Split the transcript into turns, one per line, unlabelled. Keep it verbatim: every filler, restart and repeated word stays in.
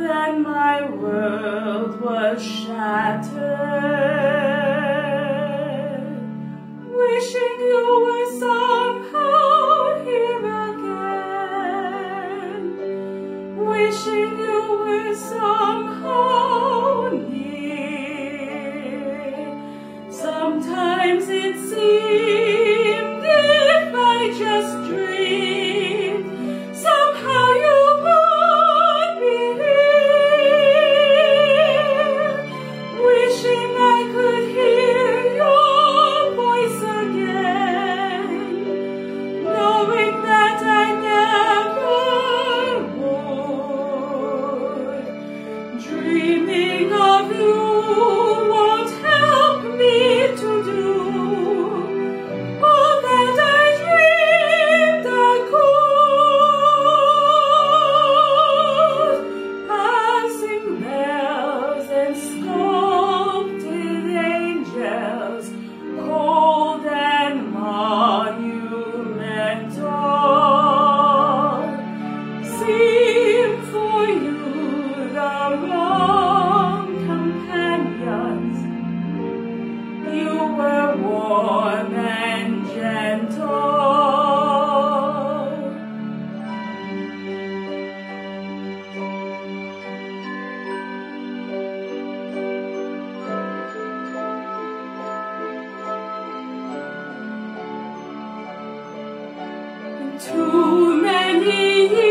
then my world was shattered, wishing you were somehow here again, wishing you were somehow near. Sometimes it seemed if I just dreamed, somehow you would be here, wishing I could hear your voice again, knowing that I never would. Dreaming of you won't help me to do all that I dreamed I could. Passing bells and sculpted angels, cold and monumental, seem for you the wrong companions. You were warm and gentle. Too many